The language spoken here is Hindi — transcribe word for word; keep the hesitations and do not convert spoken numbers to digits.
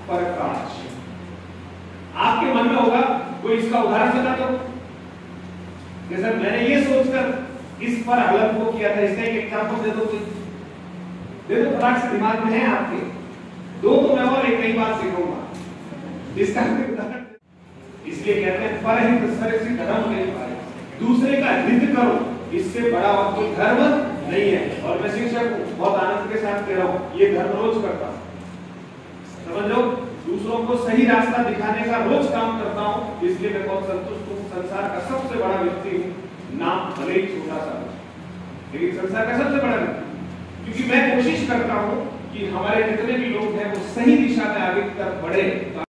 प्रकाश। आपके मन में होगा कोई इसका उदाहरण बता दो। जैसे मैंने ये सोचकर इस पर हलन को किया था, इसका एक एग्जांपल दे दो। दे दो फटाक से, दिमाग में है आपके। दो तो मैं और एक नई बात सीखूंगा इसका उदाहरण। इसलिए कहते हैं परहित सरसि धर्म नहीं पाए, दूसरे का हित करो, इससे बड़ा और कोई धर्म नहीं है। और मैं शिक्षक हूं, बहुत आनंद के साथ कह रहा हूं, ये धर्म रोज करता हूं। समझ लो, दूसरों को सही रास्ता दिखाने का रोज काम करता हूं, इसलिए मैं बहुत संतुष्ट हूं। संसार का सबसे बड़ा व्यक्ति हूं, नाम भले ही छोटा सा, लेकिन संसार का सबसे बड़ा व्यक्ति, क्योंकि मैं कोशिश करता हूं कि हमारे जितने भी लोग हैं वो सही दिशा में आगे की तरफ बढ़े।